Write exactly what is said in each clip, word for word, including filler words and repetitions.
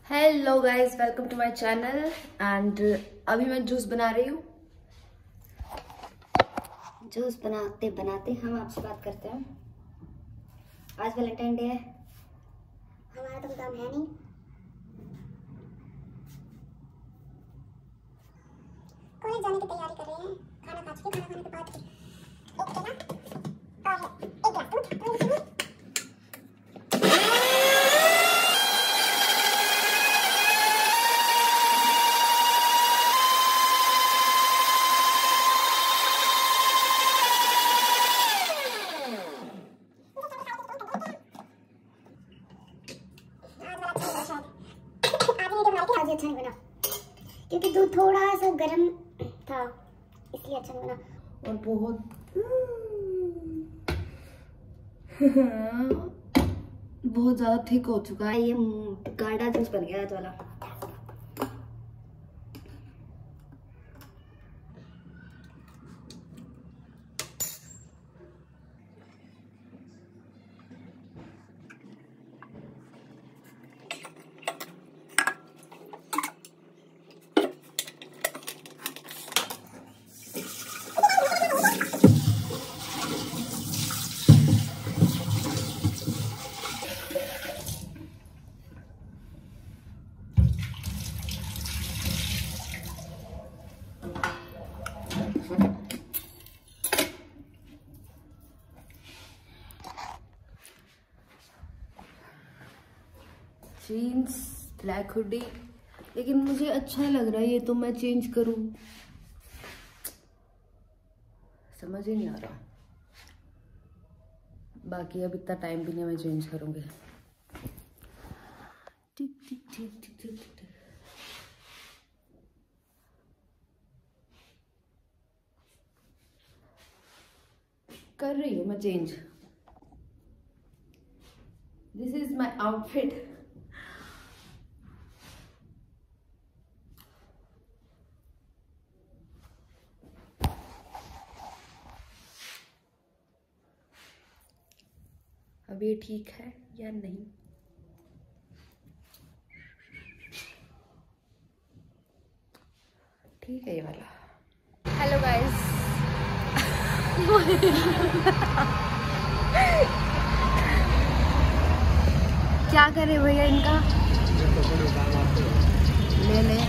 Hello guys, welcome to my channel. And अभी मैं juice बना रही हूँ। जूस बनाते बनाते हम आपसे बात करते हैं। आज वैलेंटाइन डे है, हमारा तो कोई काम है नहीं। कॉलेज जाने की तैयारी कर रहे हैं। खाना खा चुके, खाना खाने के बाद एक केला और एक गिलास दूध। अच्छा नहीं बना क्योंकि दूध थोड़ा सा गर्म था, इसलिए अच्छा नहीं बना। और बहुत बहुत ज्यादा थिक हो चुका है। ये गाढ़ा जूस बन गया आज वाला। जीन्स, ब्लैक हुडी, लेकिन मुझे अच्छा लग रहा है ये, तो मैं चेंज करूं, समझ ही नहीं आ रहा। बाकी अब इतना टाइम भी नहीं, मैं चेंज करूंगी। टिक टिक टिक टिक टिक टिक। कर रही हूँ मैं change. This is my outfit. अब ये ठीक है या नहीं? ठीक है ये वाला। हेलो गाइस, क्या करे भैया इनका, ले ले।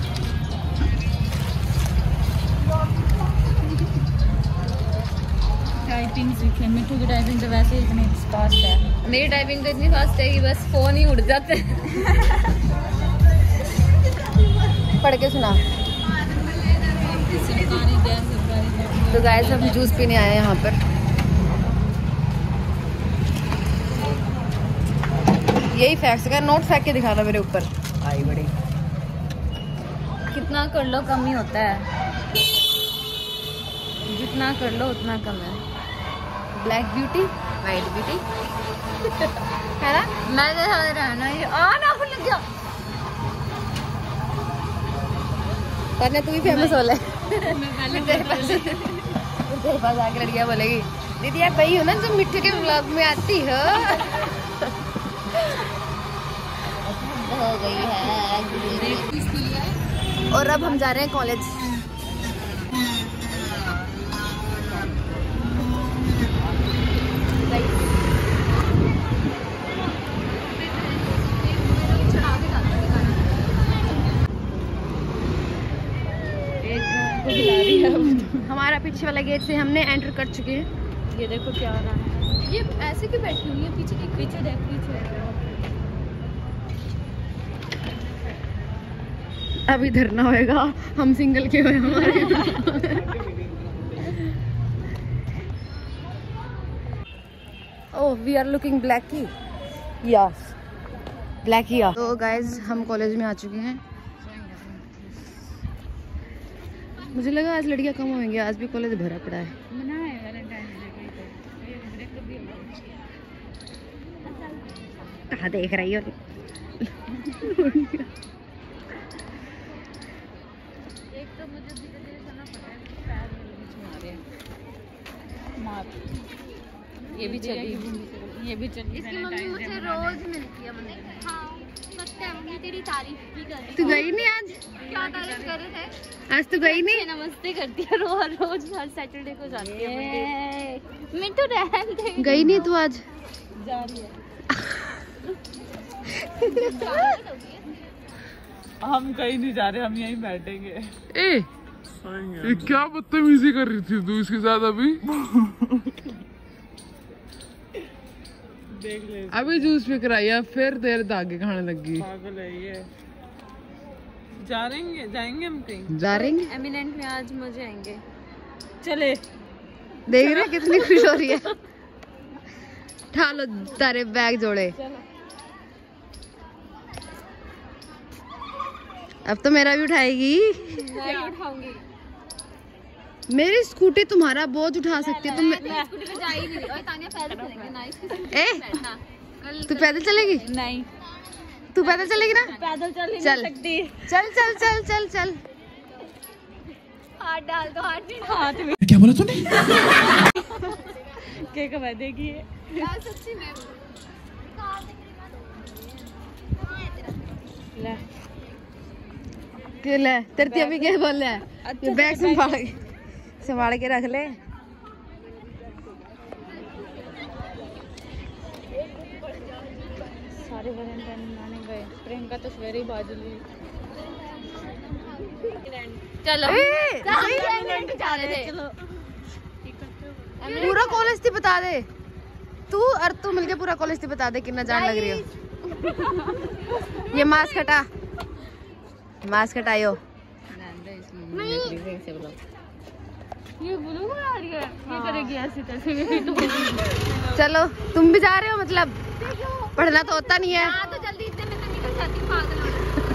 टाइपिंग सीखे। मिट्टू की टाइपिंग तो वैसे ही इतनी फास्ट है। मेरी टाइपिंग तो इतनी फास्ट है कि बस फोन ही उड़ जाते हैं। पढ़ के सुना। तो गाइस हम जूस पीने आए हैं यहाँ पर। यही फैक्ट्स का नोट फेंक के दिखाना मेरे ऊपर। आई बड़ी। कितना कर लो कम ही होता है, जितना कर लो उतना कम है। ब्लैक ब्यूटी, वाइट ब्यूटी है ना। मैं तो समझ रहा ना, ये आ ना खुल गया। करने तू भी फेमस हो ले। मैं तेरे पास तेरे पास आके लड़कियां बोलेगी, दीदी आप वही हो ना जो मिट्टू के व्लॉग में आती हो। हो गई है। और अब हम जा रहे हैं कॉलेज। हमारा पीछे वाला गेट से हमने एंटर कर चुके हैं। ये देखो क्या हो रहा है। ये ऐसे क्यों बैठी हुई है? पीछे देख, पीछे देख, पीछे। अभी धरना होएगा, हम सिंगल के हुए हमारे। Oh, we are looking blacky. Yes, blacky. तो गाइज हम कॉलेज में आ चुके हैं। मुझे लगा आज लड़कियां कम होंगी, आज भी कॉलेज भरा पड़ा है। कहाँ देख रही हो? एक तो मुझे धीरे धीरे करना पड़ रहा है, पैर मेरे बीच में आ रहे हैं। मार। ये भी चली, ये भी चली। इसकी मम्मी मुझसे रोज मिलती है। तेरी तारीफ भी कर रही। तू गई नहीं आज? क्या तारीफ कर रहे थे? आज तू गई नहीं? नमस्ते करती है रोज रोज, हर सैटरडे को जाती है। मिंटू रहन दे। गई नहीं तू आज? जा रही है। हम कहीं नहीं जा रहे, हम यहीं बैठेंगे। ए, ये क्या बदतमीजी कर रही थी तू इसके साथ अभी? देख ले, अभी जूस पिक रहा है, फिर देर धागे खाने लगी। पागल है ये। जा रहेंगे, जाएंगे हम कहीं। जा रहे हैं? एमिनेंट में आज मजे आएंगे। चले। देख रहे कितनी खुश हो रही है। उठा लो तारे बैग जोड़े। अब तो मेरा भी उठाएगी। मैं उठाऊंगी। मेरी स्कूटी तुम्हारा बोझ उठा सकती है तुम। स्कूटी पे जा ही नहीं रही। और तानिया पैदल चलेंगे ना, इसकी स्कूटी ए, पे बैठना। कल तू पैदल चलेगी? नहीं, तू पैदल चलेगी ना? पैदल चल ही चल। नहीं सकती। चल चल चल चल चल। हाथ डाल दो, हाथ नहीं डाल। हाथ में क्या बोला तूने? क्या कमा देगी ये? यार सच्ची में ले। के ले तेरे अभी क्या बोल रहा है? अच्छा ये बैग संभाल के संभाल के रख ले। सारे वैलेंटाइन मनाने गए। प्रियंका तो सवेरे ही बाजू ली। चलो ए, एमिनेंट जा रहे थे। चलो। पूरा कॉलेज थी बता दे। तू और तू मिलके पूरा कॉलेज थी बता दे कितना जान लग रही हो। ये मास्क हटा, मास्क हटायो। ये ब्लू बना रही है, ये करेगी ऐसे तैसे। चलो तुम भी जा रहे हो? मतलब पढ़ना तो होता नहीं है। हाँ तो जल्दी इतने में तो निकल जाती हूँ, पागल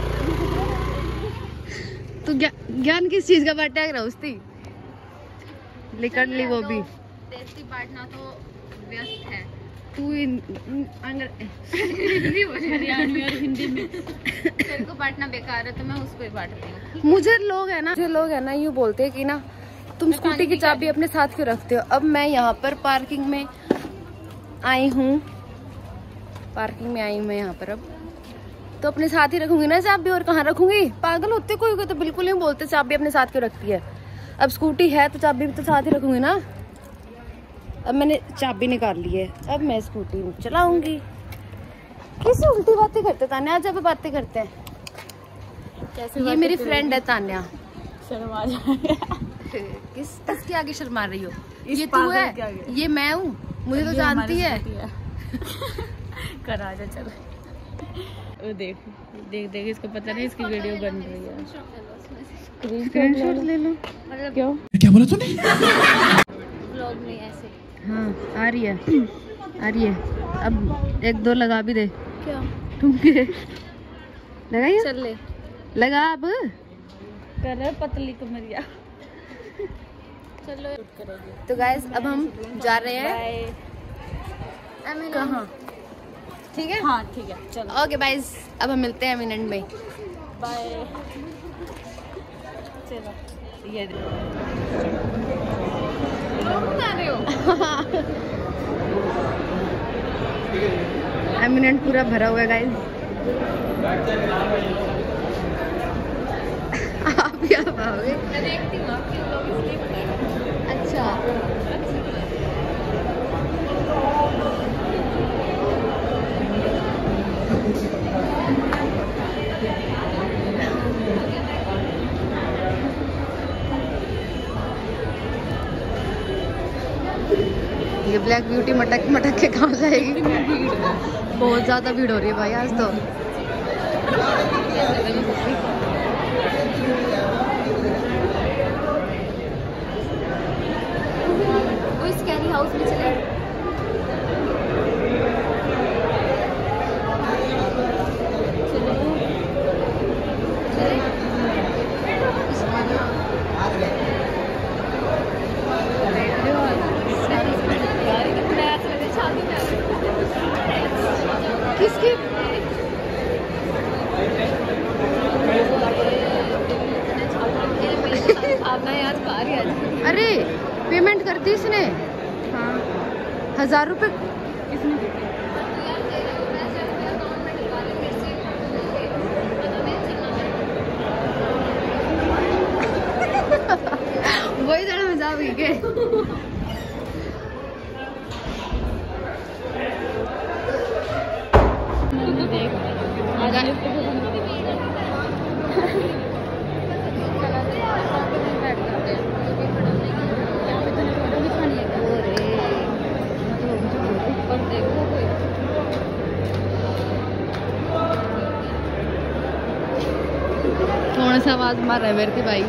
हो। तू ज्ञा, ज्ञान किस चीज का बांटा है? रोस्ती निकल ली वो भी। टेस्टी बांटना तो व्यस्त है। तू इन, अंग्र... हरियाणवी और हिंदी में। तेरे को बांटना बेकार है तो मैं उसको ही बांटती हूँ। मुझे लोग है ना मुझे लोग है ना यूँ बोलते हैं कि ना तुम स्कूटी की चाबी अपने साथ क्यों रखते हो? अब मैं यहाँ पर पार्किंग में आई हूँ, पार्किंग में आई हूँ मैं यहाँ पर। अब तो अपने साथ ही रखूंगी ना चाबी, और कहाँ रखूंगी? पागल होते कोई कोई तो बिल्कुल ही बोलते चाबी अपने साथ क्यों रखती है। अब स्कूटी है तो चाबी भी तो साथ ही रखूंगी ना। अब मैंने चाबी निकाल ली है, अब मैं स्कूटी चलाऊंगी। कैसे उल्टी बातें करते तान्या? आज अब बातें करते हैं। ये मेरी फ्रेंड है तान्या। शर्म आ जाएगा। किस किसके आगे शर्मा रही हो? इस ये तू पागल है, के आगे। ये मैं हूँ, मुझे तो ये जानती है। हमारी स्कूटी है। कर आ जा चल। वो देख देख देख, इसको पता नहीं इसकी वीडियो बन रही है। स्क्रीनशॉट ले लो। मतलब क्यों? क्या बोला तूने? व्लॉग में ऐसे। हाँ आ रही है, आ रही है। अब एक दो लगा भी दे। क्या? तुम के लगाइए? चल ले। लगा अब। कर रहे पतली कमरिया। चलो। तो गाइस अब हम जा रहे हैं कहाँ? ठीक है, हाँ ठीक है, चलो ओके बाइस। अब हम मिलते हैं मिनट में। बाय। चलो ये एमिनेंट पूरा भरा हुआ है गाइस। आप भी आप आओगे? अच्छा ये ब्लैक ब्यूटी मटक मटक के कहाँ जाएगी? बहुत ज्यादा भीड़ हो रही है भाई आज तो। वो इस कैरी हाउस में चले। किसकी? अरे पेमेंट कर दी इसने? हाँ हजार रुपए। के। थोड़ा सा आवाज मार रहा है मेरे के भाई।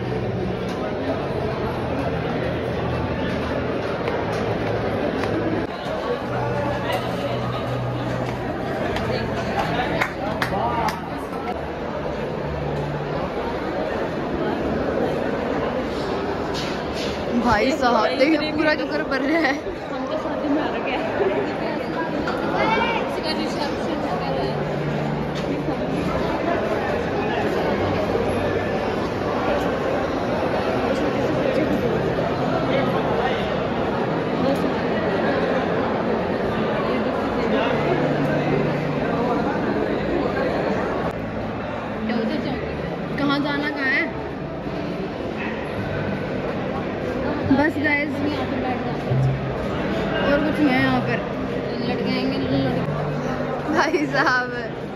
भाई साहब देखिए पूरा चक्कर भर रहा है। कहाँ जाना कहाँ है? बस गाइस और कुछ नहीं है यहाँ पर। लड़के आएंगे लड़के। भाई साहब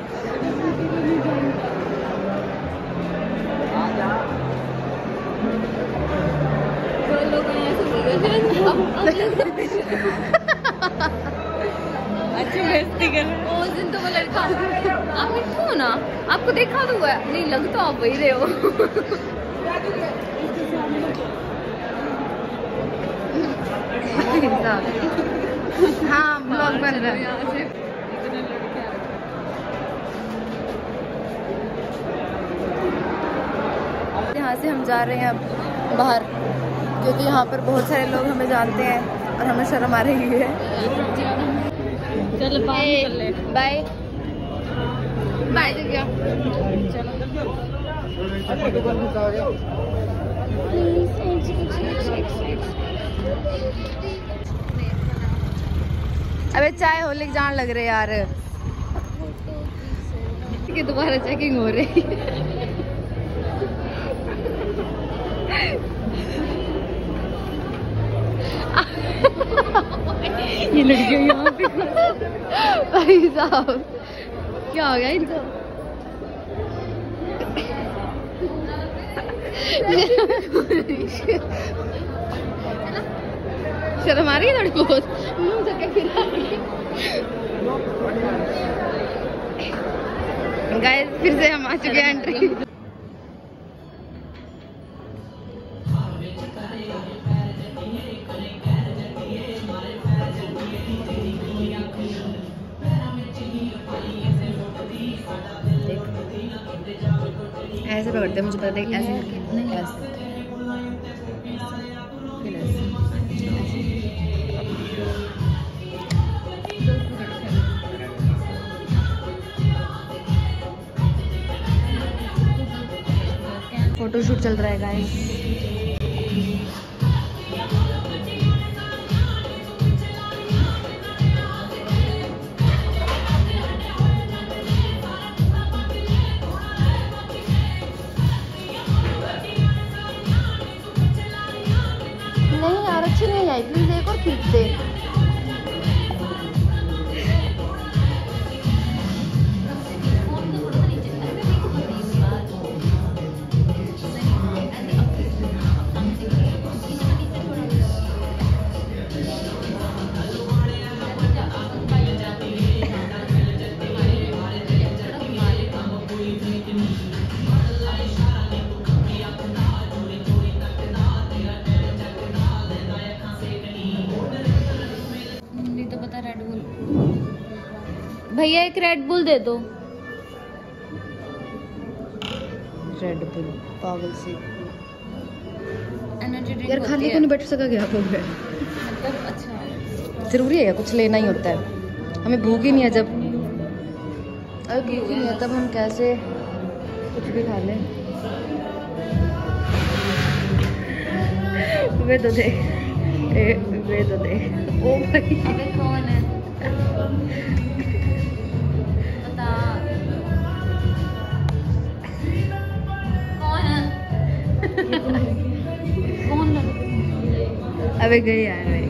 अच्छी बेइज्जती कर। उस दिन तो वो लड़का आप मिठू हो ना, आपको देखा तो हुआ नहीं, लग तो आप वही रहे हो। हाँ ब्लॉग बन रहा है। यहाँ से हम जा रहे हैं अब बाहर, क्योंकि यहाँ पर बहुत सारे लोग हमें जानते हैं और हमें शर्म आ रही है। चल बाय बाय बाय तो क्या अबे चाय होली जान लग रहे यार कि दोबारा चेकिंग हो रही है। ये लड़कियां यहाँ पे भाई साहब क्या हो गया इनको? शर्म आ रही है थोड़ी बहुत, मुंह से क्या फिरा रही है। गाइस फिर से हम आ चुके हैं एंट्री। ऐसे पकड़ते हैं, मुझे पता है ऐसे नहीं, ऐसे फोटोशूट चल रहा है गाइस। नहीं यार अच्छी नहीं आई, प्लीज एक और खींच दे। भैया एक रेड बुल दे दो। रेड बुल पागल सी यार, खाली को नहीं बैठ सका क्या हो गया? मतलब अच्छा जरूरी है, कुछ लेना ही होता है। हमें भूख ही नहीं है, जब अरे भूख ही नहीं है तब हम कैसे कुछ भी खा लें। वे तो दे, ए, वे तो दे। ओ भाई अबे कौन है? कौन अबे गई यार वे।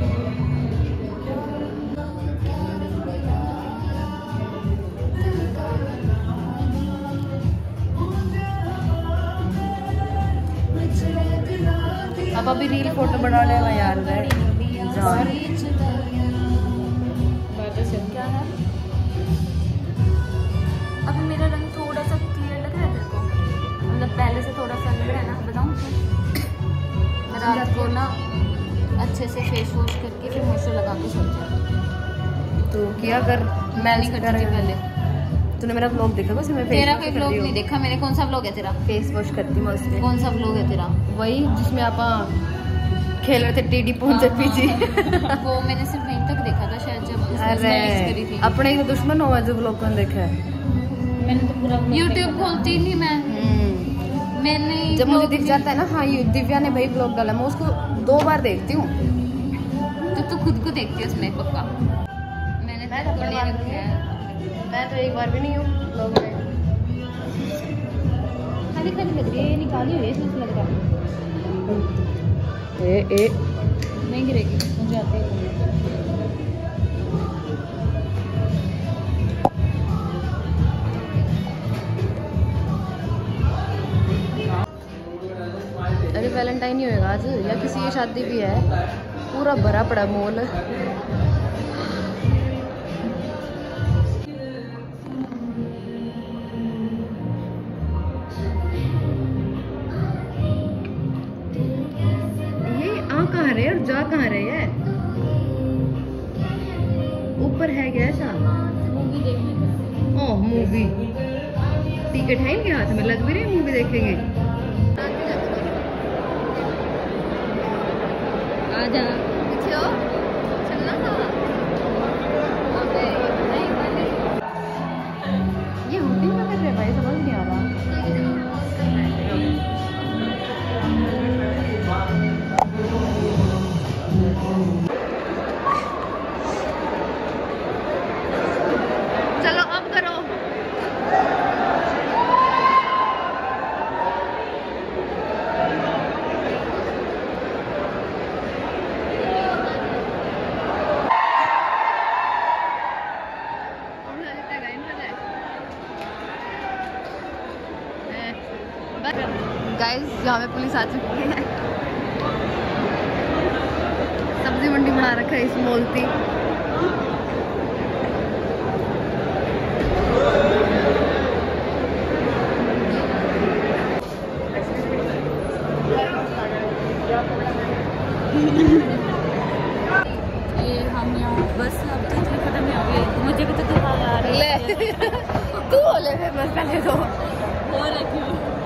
अब अभी रील फोटो बना लेना यार वे। क्या है? अब मेरा रंग थोड़ा सा क्लियर लग रहा है तेरे को? मतलब पहले से थोड़ा सा लग रहा है ना? बताऊँ मैं रात को ना अच्छे से फेस वॉश करके फिर मॉइस्चर लगा के सोच जाती। तो क्या कर, मैं नहीं करती थी पहले। तूने मेरा ब्लॉग देखा? बस मैं तेरा कोई ब्लॉग नहीं देखा मैंने। कौन सा ब्लॉग है तेरा? फेस वॉश करती मैं उसमें। कौन सा ब्लॉग है तेरा? वही जिसमें आप खेल रहे थे टीडी पहुंचे पीजी। वो मैंने सिर्फ वहीं तक देखा था शायद, जब अरे करी थी। अपने ही तो दुश्मन हो जो ब्लॉग कौन देखा है? मैंने तो पूरा यूट्यूब खोलती नहीं मैं। मैंने जब मुझे दिख जाता है ना, हाँ ये दिव्या ने भाई ब्लॉग डाला, मैं उसको दो बार देखती हूँ। तो तू खुद को देखती है उसमें पक्का? मैंने मैं तो नहीं रखी है, मैं तो एक बार भी नहीं हूँ ब्लॉग में। खाली खाली लग रही है, ये निकाली हुई है इसमें लग रहा है। ए ए नहीं गिरेगी, मुझे आती है। अरे वैलेंटाइन ही होएगा आज, या किसी की शादी भी है। पूरा भरा पड़ा मॉल। ये आ कहाँ रहे और जा कहाँ रहे है? ऊपर है क्या ऐसा? मूवी देखने का। ओह मूवी, टिकट है इनके हाथ में, लग भी रही मूवी देखेंगे। आजा चलना था। ये हुडी में कर रहे भाई, समझ नहीं आ रहा। चलो अब करो। गाइस यहाँ पे पुलिस आ चुकी है। सब्जी मंडी बना रखा है इस मॉल की। ये हम यहाँ बस अब तो खत्म हो गई। मुझे भी तो तू आ रही है। तू बोले फिर मैं पहले तो हो रखी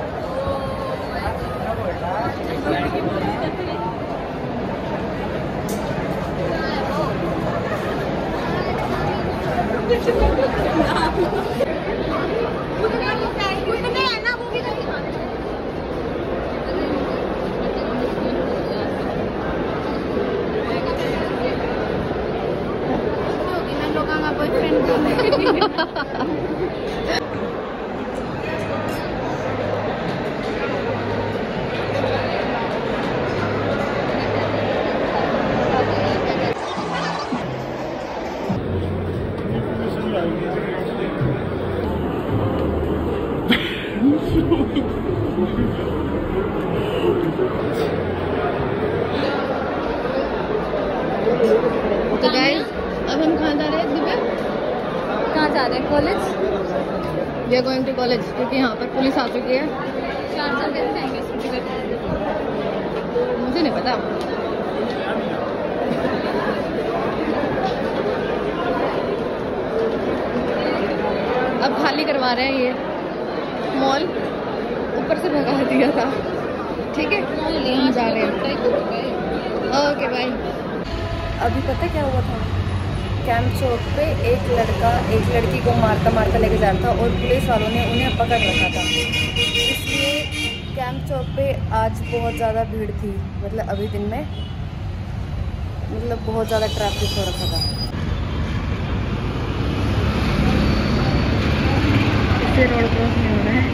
तो गाइस अब हम कहाँ जा रहे हैं दिव्या? कहाँ जा रहे हैं? College. We are going to college क्योंकि यहाँ पर पुलिस आ चुकी है। चार चार कैसे जाएंगे? मुझे नहीं पता। अब खाली करवा रहे हैं ये मॉल, ऊपर से भगा दिया था। ठीक है हम जा रहे हैं। Okay bye. अभी पता क्या हुआ था? कैंप चौक पे एक लड़का एक लड़की को मारता मारता लेके जा रहा था और पुलिस वालों ने उन्हें पकड़ रखा था। इसलिए कैंप चौक पे आज बहुत ज़्यादा भीड़ थी। मतलब अभी दिन में मतलब बहुत ज़्यादा ट्रैफिक हो रखा था। इससे रोड क्रॉस नहीं हो रहा है।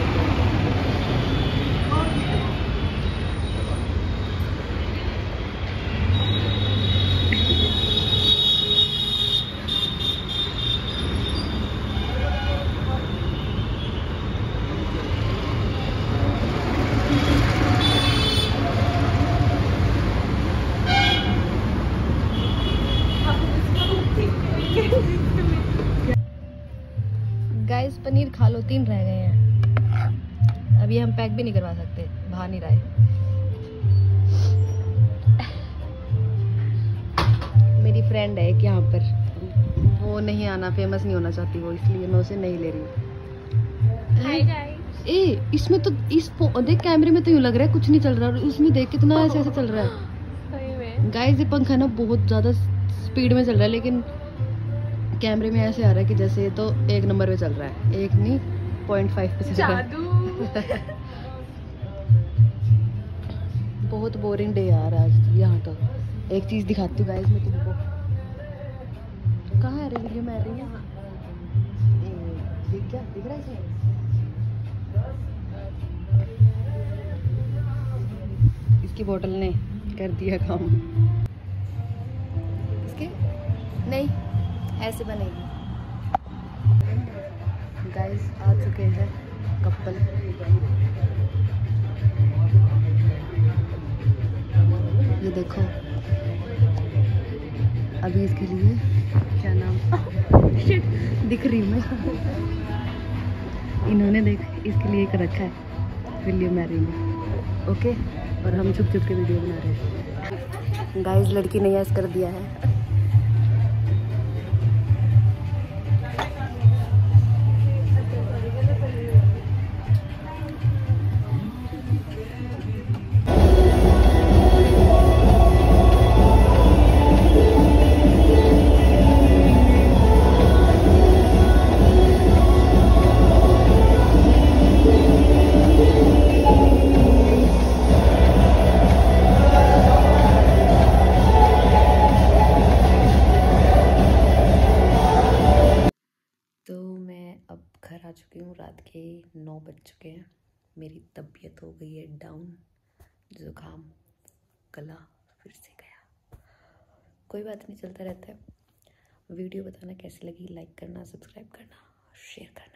तीन रह गए हैं। अभी हम पैक भी नहीं करवा सकते, बाहर नहीं रहे। मेरी फ्रेंड है एक यहाँ पर, वो नहीं आना, फेमस नहीं होना चाहती वो, इसलिए मैं उसे नहीं ले रही हूँ। Hi guys. ए इसमें तो इस देख कैमरे में तो यूँ लग रहा है कुछ नहीं चल रहा, और उसमें देख कितना ऐसे ऐसे चल रहा है। गाइस ये पंखा ना बहुत ज़्यादा स्पीड में चल रहा है, लेकिन कैमरे में ऐसे आ रहा है कि जैसे तो एक नंबर पे चल रहा है, एक नहीं पॉइंट फाइव पे चल रहा है। बहुत बोरिंग डे यार आज यहाँ तो। एक चीज़ दिखाती हूँ गाइस मैं तुमको। कहाँ है रे वीडियो में आ रही है? दिख क्या दिख रहा है इसमें? इसकी बोतल ने कर दिया काम। इसके नहीं ऐसे बनेगी। गाइस आ चुके हैं कपल। ये देखो अभी इसके लिए क्या नाम दिख रही हूँ मैं। इन्होंने देख इसके लिए एक रखा है विलियम मैरी ने, ओके। और हम छुप छुप के वीडियो बना रहे हैं। गाइस लड़की ने यस कर दिया है। घर आ चुकी हूँ, रात के नौ बज चुके हैं। मेरी तबीयत हो गई है डाउन, जुकाम, गला फिर से गया। कोई बात नहीं, चलता रहता है। वीडियो बताना कैसी लगी, लाइक करना, सब्सक्राइब करना, शेयर करना।